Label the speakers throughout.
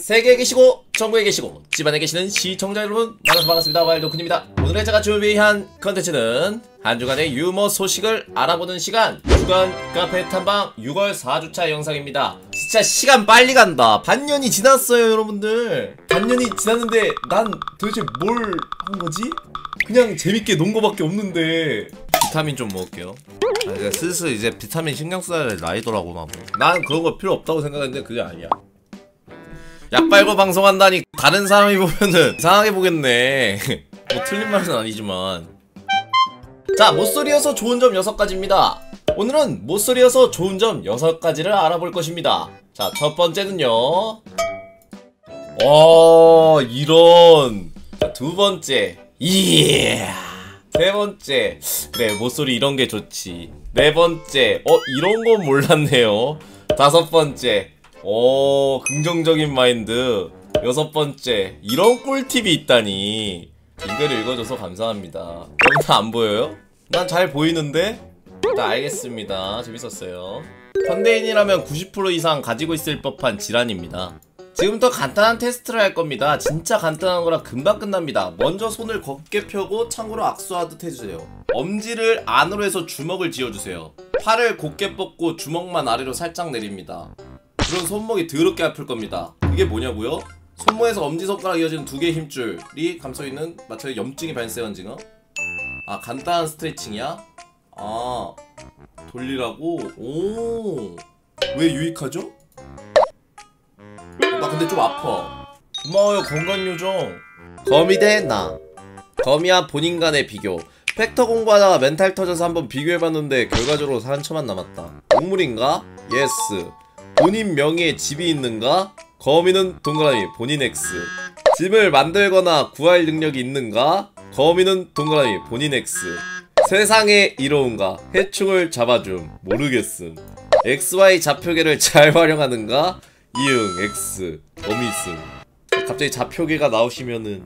Speaker 1: 세계에 계시고 전국에 계시고 집안에 계시는 시청자 여러분 만나서 반갑습니다. 와일드오쿤입니다. 오늘의 제가 준비한 컨텐츠는 한 주간의 유머 소식을 알아보는 시간, 주간 카페 탐방 6월 4주차 영상입니다. 진짜 시간 빨리 간다. 반년이 지났어요 여러분들. 반년이 지났는데 난 도대체 뭘 한 거지? 그냥 재밌게 논 거밖에 없는데. 비타민 좀 먹을게요. 슬슬 이제 비타민 신경 써야 될 나이더라고 나도. 난 그런 거 필요 없다고 생각했는데 그게 아니야. 약 빨고 방송한다니 다른 사람이 보면은 이상하게 보겠네. 뭐 틀린 말은 아니지만. 자, 못소리여서 좋은 점 6가지입니다 오늘은 못소리여서 좋은 점 6가지를 알아볼 것입니다. 자, 첫 번째는요, 이런. 자, 두 번째, 세 번째, 그래 못소리 이런게 좋지. 네 번째, 이런건 몰랐네요. 다섯 번째, 긍정적인 마인드. 여섯 번째, 이런 꿀팁이 있다니. 인글을 읽어줘서 감사합니다. 여러분 다 안 보여요? 난 잘 보이는데? 일단 알겠습니다. 재밌었어요. 현대인이라면 90% 이상 가지고 있을 법한 질환입니다. 지금부터 간단한 테스트를 할 겁니다. 진짜 간단한 거라 금방 끝납니다. 먼저 손을 곧게 펴고 창으로 악수하듯 해주세요. 엄지를 안으로 해서 주먹을 쥐어주세요. 팔을 곧게 뻗고 주먹만 아래로 살짝 내립니다. 그럼 손목이 더럽게 아플 겁니다. 그게 뭐냐고요? 손목에서 엄지손가락 이어지는 두 개의 힘줄이 감싸있는 마치 염증이 발생한 징후? 아, 간단한 스트레칭이야? 아, 돌리라고? 오, 왜 유익하죠? 나 근데 좀 아파. 고마워요 건강요정. 거미 대 나. 거미와 본인 간의 비교. 팩터 공부하다가 멘탈 터져서 한번 비교해봤는데 결과적으로 상처만 남았다. 동물인가? 예스. 본인 명의의 집이 있는가? 거미는 동그라미 본인 X. 집을 만들거나 구할 능력이 있는가? 거미는 동그라미 본인 X. 세상에 이로운가? 해충을 잡아줌 모르겠음. XY 좌표계를 잘 활용하는가? 이응 X. 거미승. 갑자기 좌표계가 나오시면은.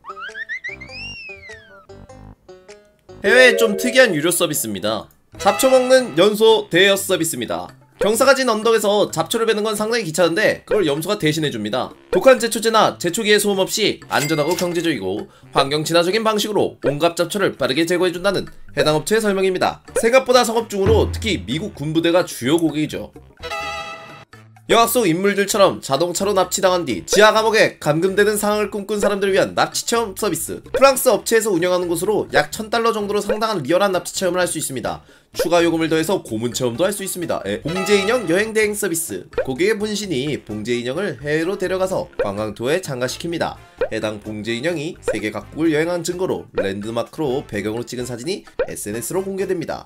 Speaker 1: 해외에 좀 특이한 유료 서비스입니다. 잡초 먹는 연소 대여 서비스입니다. 경사가 진 언덕에서 잡초를 베는 건 상당히 귀찮은데 그걸 염소가 대신해줍니다. 독한 제초제나 제초기의 소음 없이 안전하고 경제적이고 환경 친화적인 방식으로 온갖 잡초를 빠르게 제거해준다는 해당 업체의 설명입니다. 생각보다 상업 중으로 특히 미국 군부대가 주요 고객이죠. 영화 속 인물들처럼 자동차로 납치당한 뒤 지하 감옥에 감금되는 상황을 꿈꾼 사람들을 위한 납치 체험 서비스. 프랑스 업체에서 운영하는 곳으로 약 1000달러 정도로 상당한 리얼한 납치 체험을 할 수 있습니다. 추가 요금을 더해서 고문 체험도 할 수 있습니다. 봉제인형 여행 대행 서비스. 고객의 분신이 봉제인형을 해외로 데려가서 관광 투어에 참가시킵니다. 해당 봉제인형이 세계 각국을 여행한 증거로 랜드마크로 배경으로 찍은 사진이 SNS로 공개됩니다.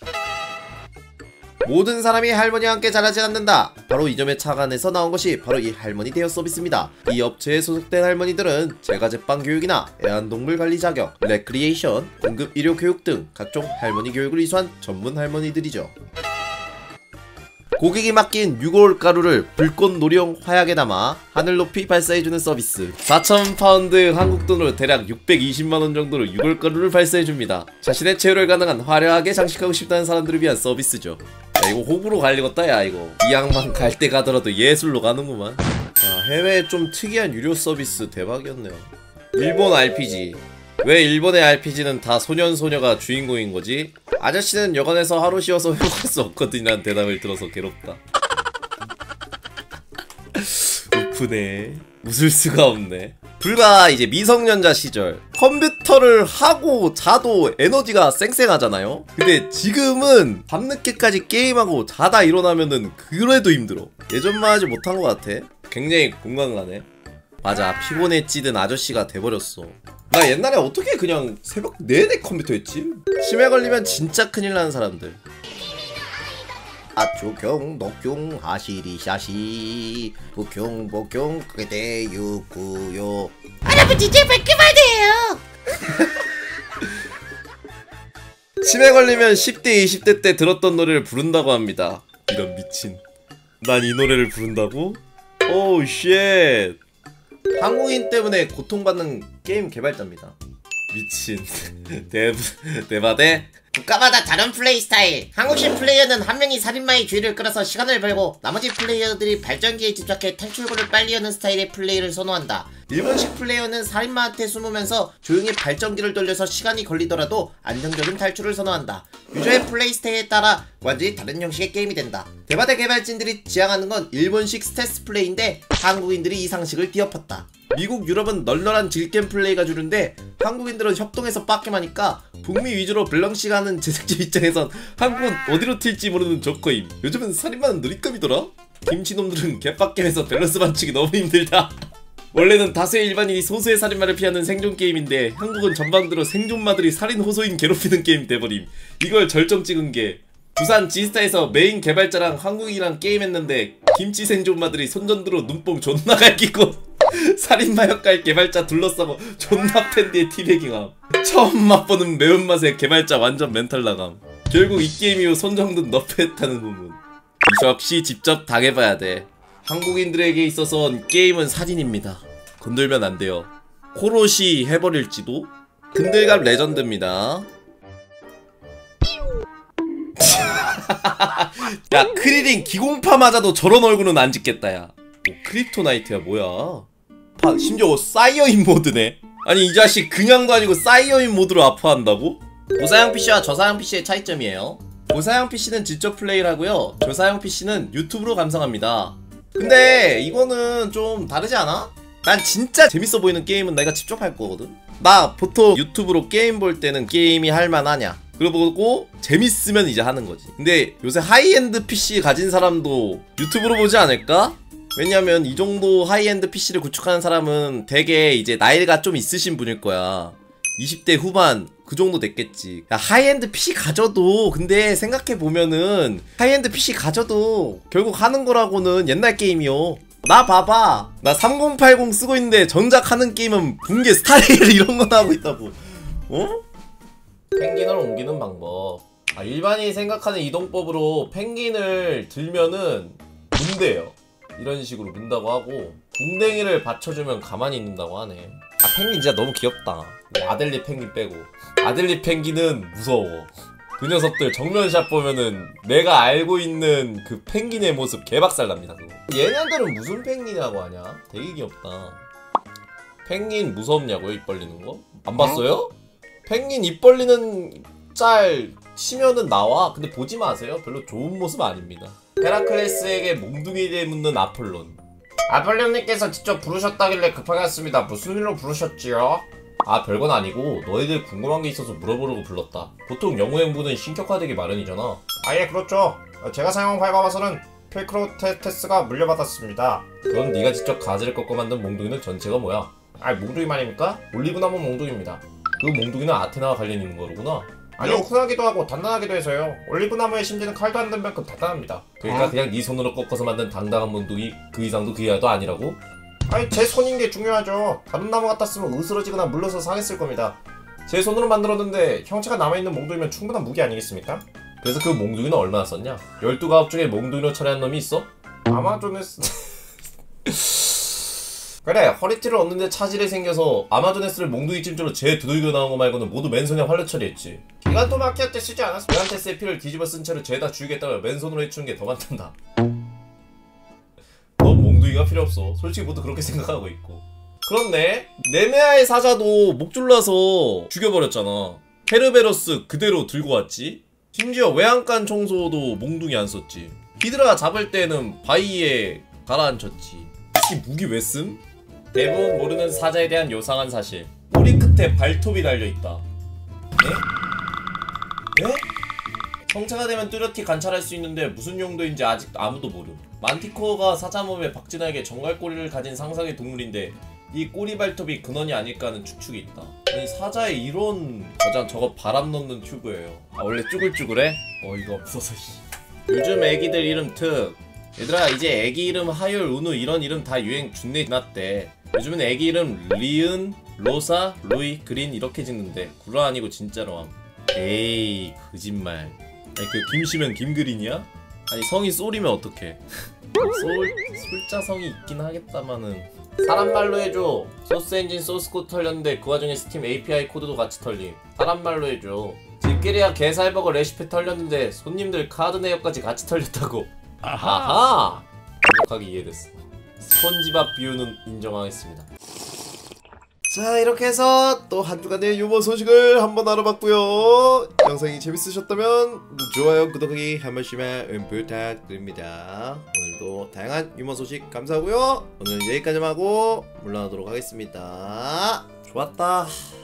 Speaker 1: 모든 사람이 할머니와 함께 자라지 않는다. 바로 이 점에 착안해서 나온 것이 바로 이 할머니 대여 서비스입니다. 이 업체에 소속된 할머니들은 제과제빵 교육이나 애완동물 관리 자격, 레크리에이션, 공급 의료 교육 등 각종 할머니 교육을 이수한 전문 할머니들이죠. 고객이 맡긴 유골 가루를 불꽃 놀이용 화약에 담아 하늘 높이 발사해주는 서비스. 4,000파운드 한국 돈으로 대략 620만원 정도로 유골 가루를 발사해줍니다. 자신의 체열을 가능한 화려하게 장식하고 싶다는 사람들을 위한 서비스죠. 야, 이거 호불호 갈리겠다 야 이거. 이 양반 갈 때 가더라도 예술로 가는구만. 자, 해외에 좀 특이한 유료 서비스 대박이었네요. 일본 RPG. 왜 일본의 RPG는 다 소년소녀가 주인공인 거지? 아저씨는 여관에서 하루 쉬어서 회복할 수 없거든이라는 대답을 들어서 괴롭다. 우프네. 웃을 수가 없네. 불과 이제 미성년자 시절 컴퓨터를 하고 자도 에너지가 쌩쌩하잖아요. 근데 지금은 밤늦게까지 게임하고 자다 일어나면은 그래도 힘들어. 예전만 하지 못한 것 같아. 굉장히 공감 가네. 맞아, 피곤에 찌든 아저씨가 돼버렸어. 나 옛날에 어떻게 그냥 새벽 내내 컴퓨터 했지? 치매 걸리면 진짜 큰일 나는 사람들. 아초경 녹경 하시리샤시 북경 복경 그대 유구요.
Speaker 2: 할아버지 제발 그만해요.
Speaker 1: 치매 걸리면 10대 20대 때 들었던 노래를 부른다고 합니다. 이런 미친. 난 이 노래를 부른다고? 오우 쉣. 한국인 때문에 고통받는 게임 개발자입니다. 미친. 대바대?
Speaker 2: 국가마다 다른 플레이 스타일. 한국식 플레이어는 한 명이 살인마의 주의를 끌어서 시간을 벌고 나머지 플레이어들이 발전기에 집착해 탈출구를 빨리 여는 스타일의 플레이를 선호한다. 일본식 플레이어는 살인마한테 숨으면서 조용히 발전기를 돌려서 시간이 걸리더라도 안정적인 탈출을 선호한다. 유저의 플레이 스타일에 따라 완전히 다른 형식의 게임이 된다. 대바대 개발진들이 지향하는 건 일본식 스텔스 플레이인데 한국인들이 이 상식을 뒤엎었다. 미국, 유럽은 널널한 질겜 플레이가 주류인데 한국인들은 협동해서 빡겜하니까 북미 위주로 밸런시가 하는 제작자 입장에선 한국은 어디로 튈지 모르는 조커임. 요즘은 살인마는 누리감이더라? 김치놈들은 개빡겜에서 밸런스 맞추기 너무 힘들다. 원래는 다수의 일반인이 소수의 살인마를 피하는 생존 게임인데 한국은 전방대로 생존마들이 살인 호소인 괴롭히는 게임 돼버림. 이걸 절정 찍은 게 부산 지스타에서 메인 개발자랑 한국인이랑 게임했는데 김치 생존마들이 손전등으로 눈뽕 존나 갈기고 살인마 역할 개발자 둘러싸고 존나 팬디의 티베깅함. 처음 맛보는 매운맛에 개발자 완전 멘탈 나감. 결국 이 게임 이후 손정든 너프했다는 후문. 역시 직접 당해봐야 돼. 한국인들에게 있어선 게임은 사진입니다. 건들면 안 돼요. 코로시 해버릴지도? 근들갑 레전드입니다. 야, 크리링 기공파 맞아도 저런 얼굴은 안 짓겠다. 야, 크립토나이트야 뭐야. 심지어 사이어인 모드네. 아니 이 자식 그냥도 아니고 사이어인 모드로 아파한다고? 고사양 PC와 저사양 PC의 차이점이에요. 고사양 PC는 직접 플레이를 하고요, 저사양 PC는 유튜브로 감상합니다. 근데 이거는 좀 다르지 않아? 난 진짜 재밌어 보이는 게임은 내가 직접 할 거거든. 나 보통 유튜브로 게임 볼 때는 게임이 할만하냐 그러고 재밌으면 이제 하는 거지. 근데 요새 하이엔드 PC 가진 사람도 유튜브로 보지 않을까? 왜냐면 이 정도 하이엔드 PC를 구축하는 사람은 되게 이제 나이가 좀 있으신 분일 거야. 20대 후반 그 정도 됐겠지. 야, 하이엔드 PC 가져도 근데 생각해보면은 하이엔드 PC 가져도 결국 하는 거라고는 옛날 게임이요. 나 봐봐, 나 3080 쓰고 있는데 정작 하는 게임은 붕괴 스타레일 이런 거 하고 있다고. 어? 펭귄을 옮기는 방법. 일반인이 생각하는 이동법으로 펭귄을 들면은 문대요. 이런 식으로 문다고 하고 궁뎅이를 받쳐주면 가만히 있는다고 하네. 펭귄 진짜 너무 귀엽다. 아델리 펭귄 빼고. 아델리 펭귄은 무서워. 그 녀석들 정면샷 보면은 내가 알고 있는 그 펭귄의 모습 개박살납니다. 그거. 얘네들은 무슨 펭귄이라고 하냐? 되게 귀엽다. 펭귄 무섭냐고요? 입 벌리는 거? 안 봤어요? 펭귄 입 벌리는 짤 치면은 나와. 근데 보지 마세요. 별로 좋은 모습 아닙니다. 헤라클레스에게 몽둥이를 묻는 아폴론. 아폴론님께서 직접 부르셨다길래 급하게 왔습니다. 무슨 일로 부르셨지요? 별건 아니고 너희들 궁금한 게 있어서 물어보려고 불렀다. 보통 영웅 행보는 신격화되기 마련이잖아. 예, 그렇죠. 제가 사용한 밟아봐서는 필크로테테스가 물려받았습니다. 그럼 네가 직접 가지를 꺾어 만든 몽둥이는 전체가 뭐야? 몽둥이 말입니까? 올리브나무 몽둥이입니다. 그 몽둥이는 아테나와 관련 있는 거로구나. 아니요, 흔하기도 하고 단단하기도 해서요. 올리브나무의 심지는 칼도 안 든 만큼 단단합니다. 그러니까 그냥 네 손으로 꺾어서 만든 당당한 몽둥이 그 이상도 그 이하도 아니라고? 제 손인 게 중요하죠. 다른 나무 같았으면 으스러지거나 물러서 상했을 겁니다. 제 손으로 만들었는데 형체가 남아있는 몽둥이면 충분한 무기 아니겠습니까? 그래서 그 몽둥이는 얼마나 썼냐? 12가업 중에 몽둥이로 처리한 놈이 있어? 아마존에스... 그래, 허리띠를 얻는데 차질이 생겨서 아마존에스를 몽둥이 찜질로 재 두들겨 나온 거 말고는 모두 맨손에 활로 처리했지. 기간토마키아 때 쓰지 않았어? 기간테스의 피를 뒤집어 쓴 채로 죄다 죽이겠다고 맨손으로 해치는 게 더 많단다. 넌 몽둥이가 필요 없어. 솔직히 모두 그렇게 생각하고 있고. 그렇네. 네메아의 사자도 목 졸라서 죽여버렸잖아. 헤르베로스 그대로 들고 왔지. 심지어 외양간 청소도 몽둥이 안 썼지. 히드라 잡을 때는 바위에 가라앉혔지. 이 무기 왜 씀? 대부분 모르는 사자에 대한 요상한 사실. 꼬리 끝에 발톱이 달려있다. 네? 네? 성체가 되면 뚜렷이 관찰할 수 있는데 무슨 용도인지 아직 아무도 모름. 만티코어가 사자 몸에 박진하게 정갈꼬리를 가진 상상의 동물인데 이 꼬리 발톱이 근원이 아닐까 하는 추측이 있다. 아니 사자에 이런... 저거 바람 넣는 튜브예요. 원래 쭈글쭈글해? 이거 없어서. 요즘 애기들 이름 특. 얘들아, 이제 애기 이름 하율, 운우 이런 이름 다 유행 준내 지났대. 요즘은 애기 이름 리은, 로사, 루이, 그린 이렇게 짓는데 구라 아니고 진짜로 함. 에이 거짓말. 아니 그 김씨면 김그린이야? 아니 성이 쏠이면 어떡해. 솔자성이 있긴 하겠다마는. 사람 말로 해줘. 소스 엔진 소스 코드 털렸는데 그 와중에 스팀 API 코드도 같이 털림. 사람 말로 해줘. 지금
Speaker 1: 맵게리아 게살버거 레시피 털렸는데 손님들 카드 내역까지 같이 털렸다고. 아하! 완벽하게 이해됐어. 스폰지밥 비유는 인정하겠습니다.
Speaker 2: 자, 이렇게 해서 또 한 주간의 유머 소식을 한번 알아봤고요. 영상이 재밌으셨다면 좋아요, 구독하기 한 번씩만 부탁드립니다. 오늘도 다양한 유머 소식 감사하고요. 오늘 여기까지만 하고 물러나도록 하겠습니다. 좋았다.